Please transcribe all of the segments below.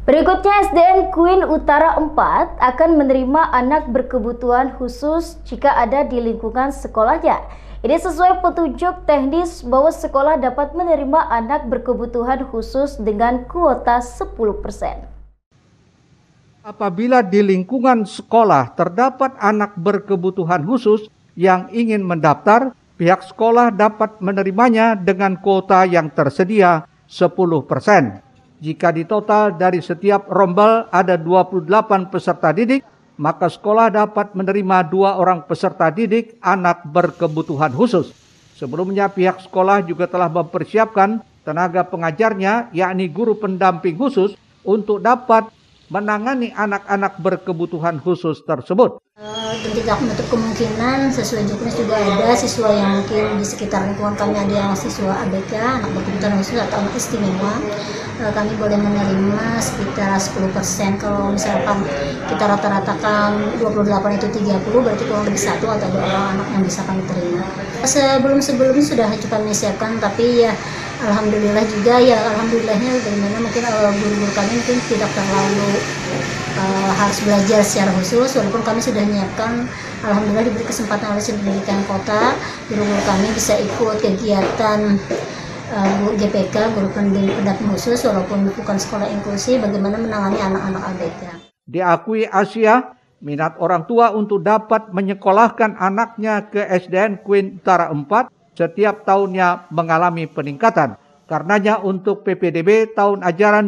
Berikutnya, SDN Queen Utara 4 akan menerima anak berkebutuhan khusus jika ada di lingkungan sekolahnya. Ini sesuai petunjuk teknis bahwa sekolah dapat menerima anak berkebutuhan khusus dengan kuota 10%. Apabila di lingkungan sekolah terdapat anak berkebutuhan khusus yang ingin mendaftar, pihak sekolah dapat menerimanya dengan kuota yang tersedia 10%. Jika di total dari setiap rombel ada 28 peserta didik, maka sekolah dapat menerima 2 orang peserta didik anak berkebutuhan khusus. Sebelumnya pihak sekolah juga telah mempersiapkan tenaga pengajarnya, yakni guru pendamping khusus, untuk dapat menangani anak-anak berkebutuhan khusus tersebut. Dan tidak menutup kemungkinan sesuai juknis juga ada siswa yang mungkin di sekitar lingkungan kami ada yang siswa ABK, anak berkebutuhan khusus atau anak istimewa. Kami boleh menerima sekitar 10%. Kalau misalkan kita rata-ratakan 28 itu 30, berarti kurang lebih 1 atau 2 orang anak yang bisa kami terima. Sebelum-sebelumnya sudah kami siapkan, tapi ya alhamdulillah juga ya, alhamdulillahnya dari mana mungkin guru-guru kami mungkin tidak terlalu harus belajar secara khusus, walaupun kami sudah menyiapkan, alhamdulillah diberi kesempatan oleh Pendidikan Kota, guru-guru kami bisa ikut kegiatan GPK, guru pendamping khusus, walaupun bukan sekolah inklusi, bagaimana menangani anak-anak ABK. Diakui Asia, minat orang tua untuk dapat menyekolahkan anaknya ke SDN Queen Utara 4 setiap tahunnya mengalami peningkatan. Karenanya untuk PPDB tahun ajaran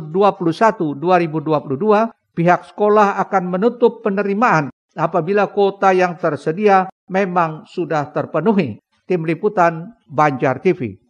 2021-2022, pihak sekolah akan menutup penerimaan apabila kuota yang tersedia memang sudah terpenuhi. Tim Liputan Banjar TV.